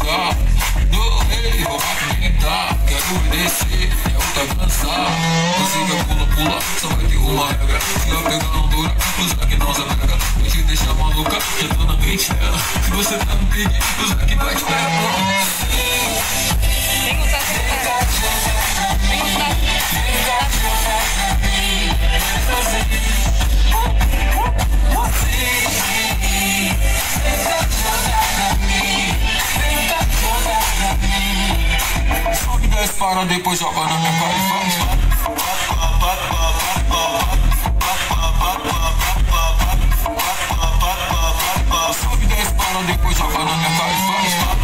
ficar. No rei, vou maquinar. Quero descer, é outra cansar. Você quer pula, só vai ter uma regra. Se eu pegar não dura, usar que não se pega. Vai te deixar maluca, já tô na mente dela. Se você tá no pique, usar que vai te pegar. Vem usar essa cara. Vem usar. Sobe 10 para, depois joga na minha cara e faz. Sobe 10 para, depois joga na minha cara e faz.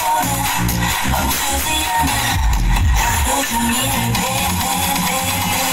Oh,